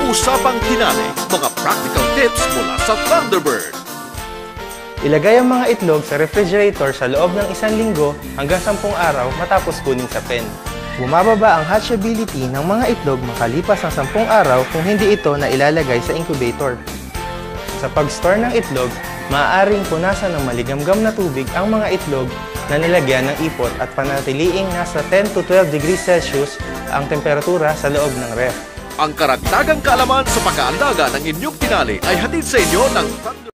Usapang Tinali, mga practical tips mula sa Thunderbird. Ilagay ang mga itlog sa refrigerator sa loob ng 1 linggo hanggang 10 araw matapos kunin sa pen. Bumababa ang hatchability ng mga itlog makalipas ng 10 araw kung hindi ito na ilalagay sa incubator. Sa pag-store ng itlog, maaaring punasan ng maligamgam na tubig ang mga itlog na nilagyan ng ipot at panatiliing nasa 10 to 12 degrees Celsius ang temperatura sa loob ng ref. Ang karagdagang kaalaman sa pag-aalaga ng inyong tinali ay hatid sa inyo ng Thunderbird.